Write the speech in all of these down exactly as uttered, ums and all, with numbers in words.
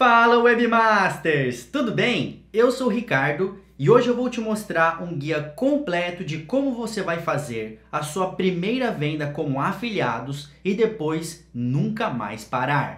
Fala Webmasters! Tudo bem? Eu sou o Ricardo e hoje eu vou te mostrar um guia completo de como você vai fazer a sua primeira venda como afiliados e depois nunca mais parar.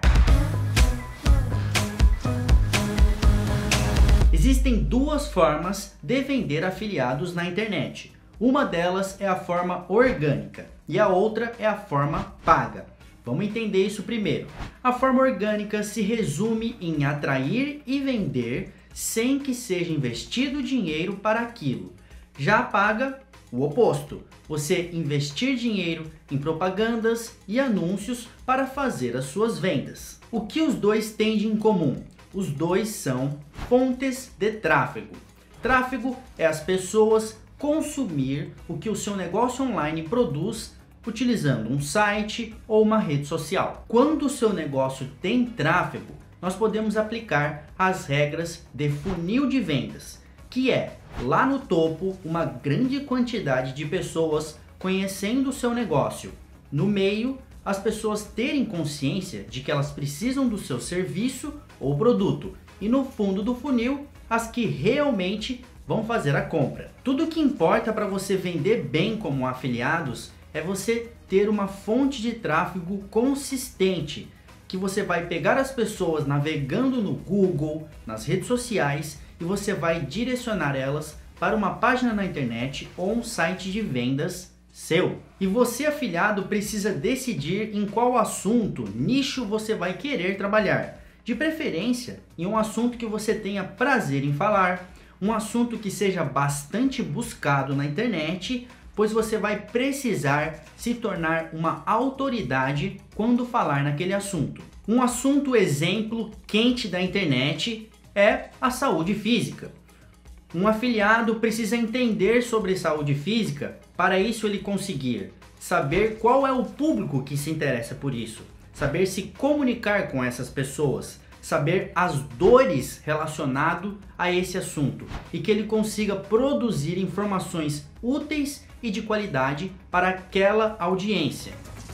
Existem duas formas de vender afiliados na internet. Uma delas é a forma orgânica e a outra é a forma paga. Vamos entender isso primeiro. A forma orgânica se resume em atrair e vender sem que seja investido dinheiro para aquilo. Já a paga, o oposto. Você investir dinheiro em propagandas e anúncios para fazer as suas vendas. O que os dois têm de em comum? Os dois são fontes de tráfego. Tráfego é as pessoas consumir o que o seu negócio online produz utilizando um site ou uma rede social. Quando o seu negócio tem tráfego, nós podemos aplicar as regras de funil de vendas, que é lá no topo uma grande quantidade de pessoas conhecendo o seu negócio. No meio, as pessoas terem consciência de que elas precisam do seu serviço ou produto. E no fundo do funil, as que realmente vão fazer a compra. Tudo que importa para você vender bem como afiliados é você ter uma fonte de tráfego consistente, que você vai pegar as pessoas navegando no Google, nas redes sociais, e você vai direcionar elas para uma página na internet ou um site de vendas seu. E você, afiliado, precisa decidir em qual assunto, nicho você vai querer trabalhar. De preferência, em um assunto que você tenha prazer em falar, um assunto que seja bastante buscado na internet, pois você vai precisar se tornar uma autoridade quando falar naquele assunto. Um assunto exemplo quente da internet é a saúde física. Um afiliado precisa entender sobre saúde física, para isso ele conseguir saber qual é o público que se interessa por isso, saber se comunicar com essas pessoas, saber as dores relacionadas a esse assunto e que ele consiga produzir informações úteis e de qualidade para aquela audiência.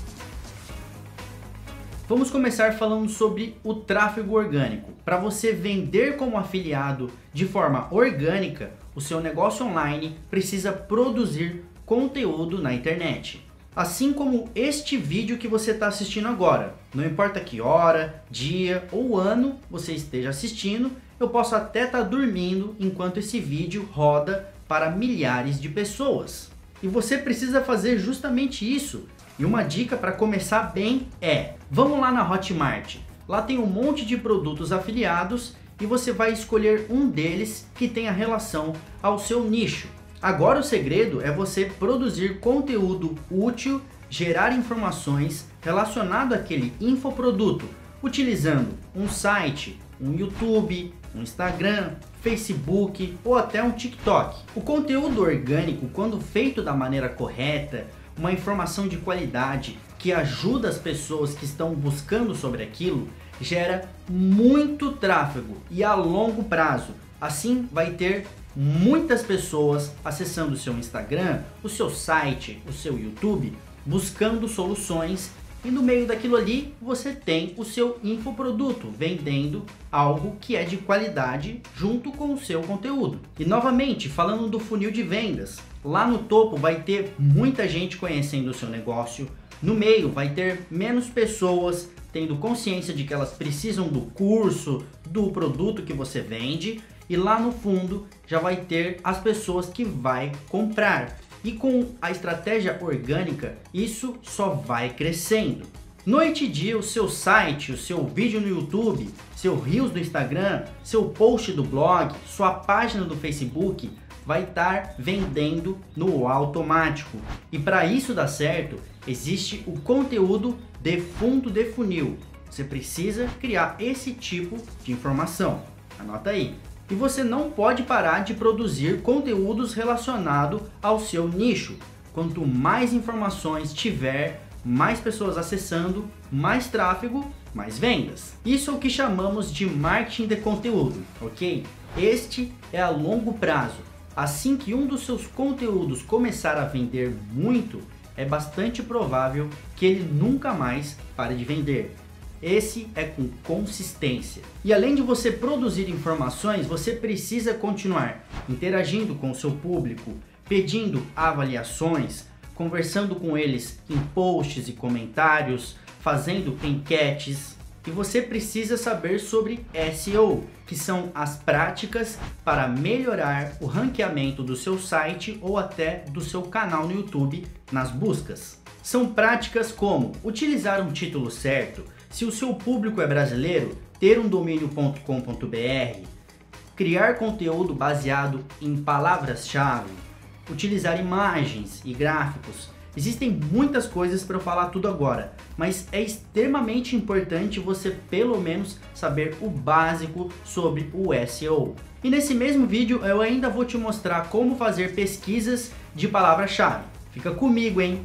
Vamos começar falando sobre o tráfego orgânico. Para você vender como afiliado de forma orgânica, o seu negócio online precisa produzir conteúdo na internet. Assim como este vídeo que você está assistindo agora. Não importa que hora, dia ou ano você esteja assistindo, eu posso até estar dormindo enquanto esse vídeo roda para milhares de pessoas. E você precisa fazer justamente isso. E uma dica para começar bem é: vamos lá na Hotmart. Lá tem um monte de produtos afiliados e você vai escolher um deles que tenha relação ao seu nicho. Agora o segredo é você produzir conteúdo útil, gerar informações relacionado àquele infoproduto, utilizando um site, um YouTube, um Instagram, Facebook ou até um TikTok. O conteúdo orgânico, quando feito da maneira correta, uma informação de qualidade que ajuda as pessoas que estão buscando sobre aquilo, gera muito tráfego e a longo prazo. Assim vai ter muitas pessoas acessando o seu Instagram, o seu site, o seu YouTube, buscando soluções, e no meio daquilo ali você tem o seu infoproduto, vendendo algo que é de qualidade junto com o seu conteúdo. E novamente, falando do funil de vendas, lá no topo vai ter muita gente conhecendo o seu negócio, no meio vai ter menos pessoas tendo consciência de que elas precisam do curso, do produto que você vende, e lá no fundo já vai ter as pessoas que vai comprar. E com a estratégia orgânica, isso só vai crescendo. Noite e dia, o seu site, o seu vídeo no YouTube, seu Reels do Instagram, seu post do blog, sua página do Facebook vai estar vendendo no automático. E para isso dar certo, existe o conteúdo de fundo de funil. Você precisa criar esse tipo de informação. Anota aí. E você não pode parar de produzir conteúdos relacionados ao seu nicho. Quanto mais informações tiver, mais pessoas acessando, mais tráfego, mais vendas. Isso é o que chamamos de marketing de conteúdo, ok? Este é a longo prazo. Assim que um dos seus conteúdos começar a vender muito, é bastante provável que ele nunca mais pare de vender. Esse é com consistência. E além de você produzir informações, você precisa continuar interagindo com o seu público, pedindo avaliações, conversando com eles em posts e comentários, fazendo enquetes. E você precisa saber sobre S E O, que são as práticas para melhorar o ranqueamento do seu site ou até do seu canal no YouTube nas buscas. São práticas como utilizar um título certo, se o seu público é brasileiro, ter um domínio ponto com ponto br, criar conteúdo baseado em palavras-chave, utilizar imagens e gráficos. Existem muitas coisas para eu falar tudo agora, mas é extremamente importante você pelo menos saber o básico sobre o S E O. E nesse mesmo vídeo eu ainda vou te mostrar como fazer pesquisas de palavra-chave. Fica comigo, hein?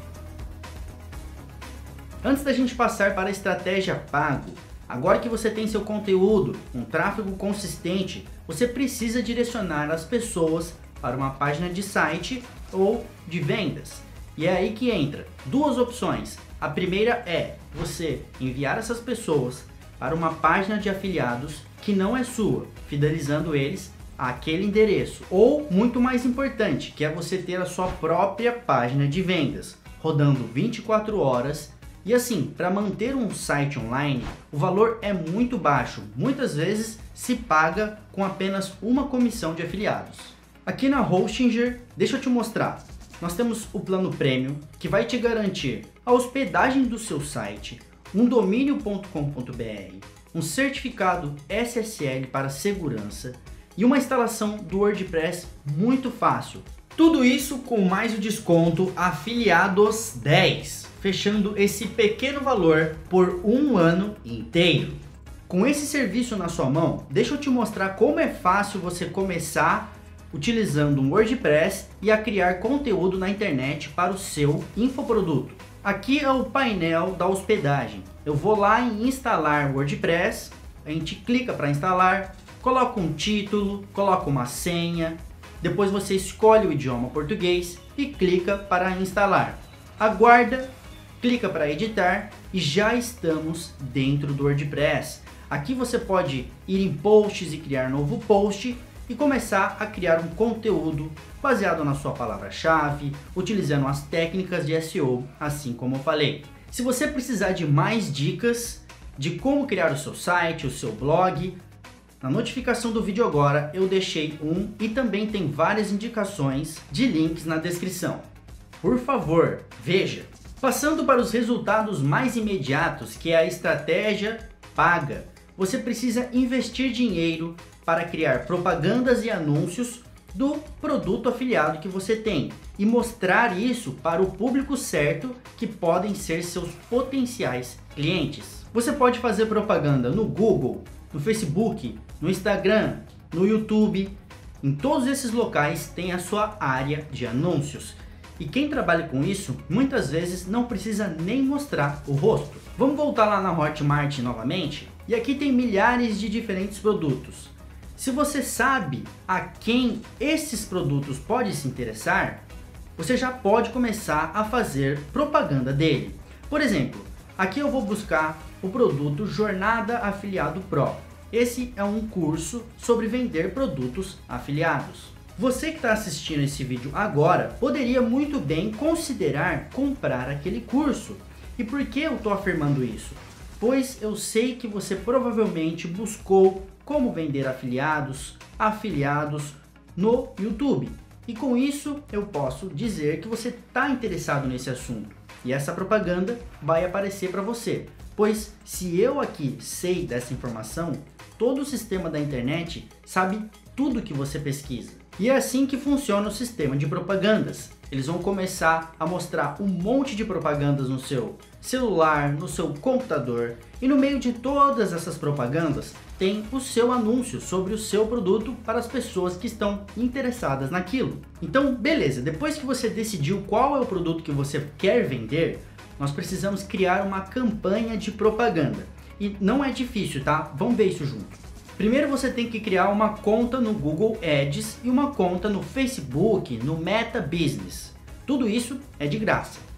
Antes da gente passar para a estratégia pago, agora que você tem seu conteúdo, um tráfego consistente, você precisa direcionar as pessoas para uma página de site ou de vendas. E é aí que entra duas opções. A primeira é você enviar essas pessoas para uma página de afiliados que não é sua, fidelizando eles àquele endereço. Ou, muito mais importante, que é você ter a sua própria página de vendas, rodando vinte e quatro horas. E assim, para manter um site online, o valor é muito baixo. Muitas vezes se paga com apenas uma comissão de afiliados. Aqui na Hostinger, deixa eu te mostrar. Nós temos o plano Premium, que vai te garantir a hospedagem do seu site, um domínio ponto com ponto br, um certificado S S L para segurança e uma instalação do WordPress muito fácil. Tudo isso com mais o desconto Afiliados dez, fechando esse pequeno valor por um ano inteiro. Com esse serviço na sua mão, deixa eu te mostrar como é fácil você começar utilizando um WordPress e a criar conteúdo na internet para o seu infoproduto. Aqui é o painel da hospedagem. Eu vou lá em instalar WordPress, a gente clica para instalar, coloca um título, coloca uma senha, depois você escolhe o idioma português e clica para instalar. Aguarda, clica para editar e já estamos dentro do WordPress. Aqui você pode ir em posts e criar novo post e começar a criar um conteúdo baseado na sua palavra-chave, utilizando as técnicas de S E O, assim como eu falei. Se você precisar de mais dicas de como criar o seu site, o seu blog, na notificação do vídeo agora eu deixei um e também tem várias indicações de links na descrição. Por favor, veja. Passando para os resultados mais imediatos, que é a estratégia paga, você precisa investir dinheiro para criar propagandas e anúncios do produto afiliado que você tem e mostrar isso para o público certo, que podem ser seus potenciais clientes. Você pode fazer propaganda no Google, no Facebook, no Instagram, no YouTube. Em todos esses locais tem a sua área de anúncios. E quem trabalha com isso, muitas vezes não precisa nem mostrar o rosto. Vamos voltar lá na Hotmart novamente? E aqui tem milhares de diferentes produtos. Se você sabe a quem esses produtos podem se interessar, você já pode começar a fazer propaganda dele. Por exemplo, aqui eu vou buscar o produto Jornada Afiliado Pro. Esse é um curso sobre vender produtos afiliados. Você que está assistindo esse vídeo agora poderia muito bem considerar comprar aquele curso. E por que eu estou afirmando isso? Pois eu sei que você provavelmente buscou como vender afiliados, afiliados no YouTube. E com isso eu posso dizer que você está interessado nesse assunto. E essa propaganda vai aparecer para você. Pois se eu aqui sei dessa informação, todo o sistema da internet sabe tudo que você pesquisa. E é assim que funciona o sistema de propagandas. Eles vão começar a mostrar um monte de propagandas no seu celular, no seu computador, e no meio de todas essas propagandas tem o seu anúncio sobre o seu produto para as pessoas que estão interessadas naquilo. Então, beleza, depois que você decidiu qual é o produto que você quer vender, nós precisamos criar uma campanha de propaganda. E não é difícil, tá? Vamos ver isso junto. Primeiro você tem que criar uma conta no Google Ads e uma conta no Facebook, no Meta Business. Tudo isso é de graça.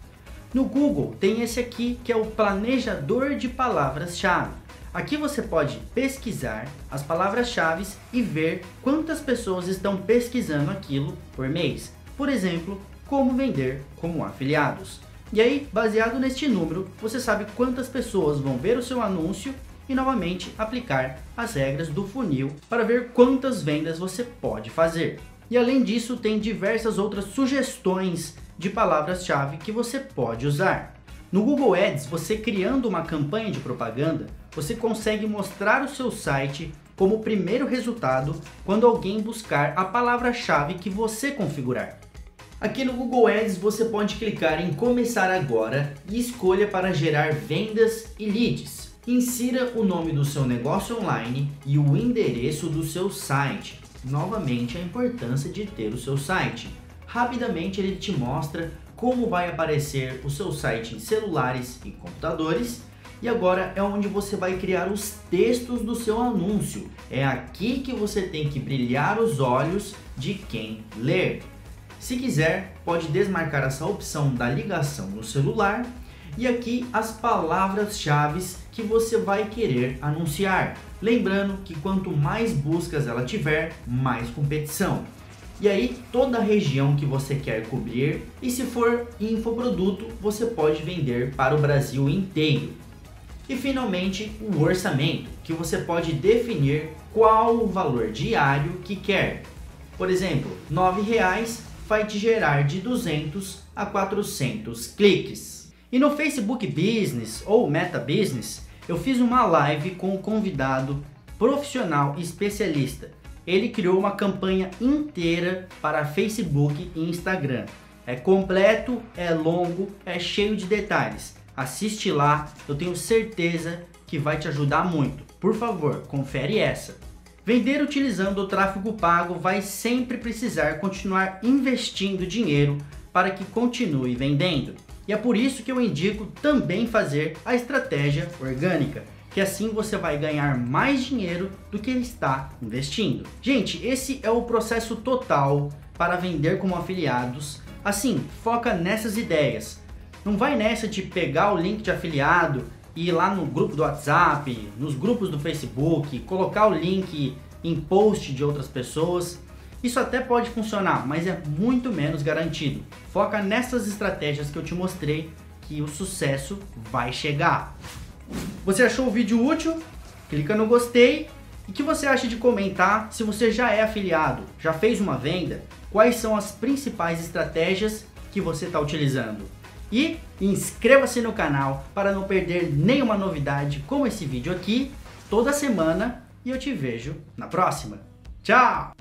No Google tem esse aqui que é o planejador de palavras-chave. Aqui você pode pesquisar as palavras-chave e ver quantas pessoas estão pesquisando aquilo por mês. Por exemplo, como vender como afiliados. E aí, baseado neste número, você sabe quantas pessoas vão ver o seu anúncio e novamente aplicar as regras do funil para ver quantas vendas você pode fazer. E além disso, tem diversas outras sugestões de palavras-chave que você pode usar. No Google Ads, você criando uma campanha de propaganda, você consegue mostrar o seu site como primeiro resultado quando alguém buscar a palavra-chave que você configurar. Aqui no Google Ads você pode clicar em começar agora e escolha para gerar vendas e leads. Insira o nome do seu negócio online e o endereço do seu site. Novamente a importância de ter o seu site. Rapidamente ele te mostra como vai aparecer o seu site em celulares e computadores. E agora é onde você vai criar os textos do seu anúncio. É aqui que você tem que brilhar os olhos de quem ler. Se quiser, pode desmarcar essa opção da ligação no celular e aqui as palavras-chave que você vai querer anunciar. Lembrando que quanto mais buscas ela tiver, mais competição. E aí toda a região que você quer cobrir e se for infoproduto, você pode vender para o Brasil inteiro. E finalmente o orçamento, que você pode definir qual o valor diário que quer. Por exemplo, nove reais vai te gerar de duzentos a quatrocentos cliques. E no Facebook Business ou Meta Business, eu fiz uma live com um convidado profissional e especialista. Ele criou uma campanha inteira para Facebook e Instagram. É completo, é longo, é cheio de detalhes. Assiste lá, eu tenho certeza que vai te ajudar muito. Por favor, confere essa. Vender utilizando o tráfego pago vai sempre precisar continuar investindo dinheiro para que continue vendendo. E é por isso que eu indico também fazer a estratégia orgânica, que assim você vai ganhar mais dinheiro do que está investindo. Gente, esse é o processo total para vender como afiliados. Assim, foca nessas ideias. Não vai nessa de pegar o link de afiliado e ir lá no grupo do WhatsApp, nos grupos do Facebook, colocar o link em post de outras pessoas. Isso até pode funcionar, mas é muito menos garantido. Foca nessas estratégias que eu te mostrei que o sucesso vai chegar. Você achou o vídeo útil? Clica no gostei. E o que você acha de comentar se você já é afiliado, já fez uma venda? Quais são as principais estratégias que você está utilizando? E inscreva-se no canal para não perder nenhuma novidade como esse vídeo aqui, toda semana, e eu te vejo na próxima. Tchau!